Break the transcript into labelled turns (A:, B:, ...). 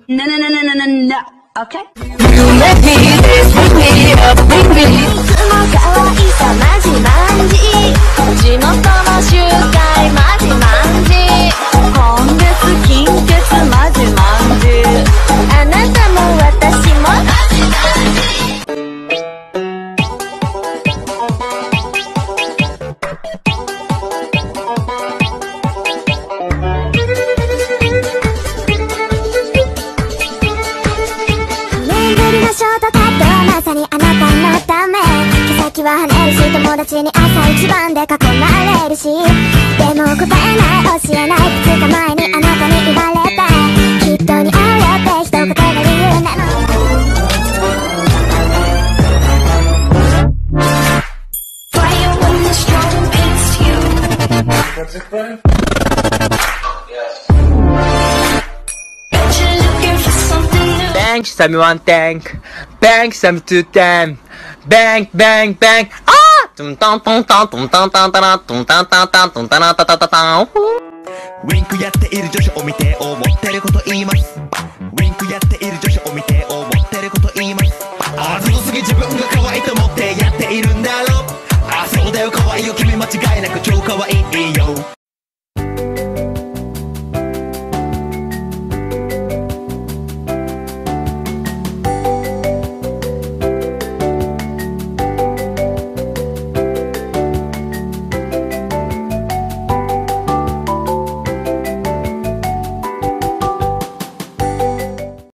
A: No, no, no, no, no, no, no. Okay?
B: いつも可愛さまじまんじ地元の集会まじまんじ今月金欠まじまんじあなたも私もまじまんじショートカットはまさにあなたのため毛先は跳ねるし友達に朝一番で囲まれるしでも答えない教えない2日前にあなたに言われたきっと似合うよって一言が理由なの
C: Bang, some one tank. Bang, some two tank. Bang, bang, bang. Ah! Tum tam tam tam tum tam tam tam tum tam tam tam tum tam tam tam tam tam.
D: ウィンクやっている女子を見て思ってること言います。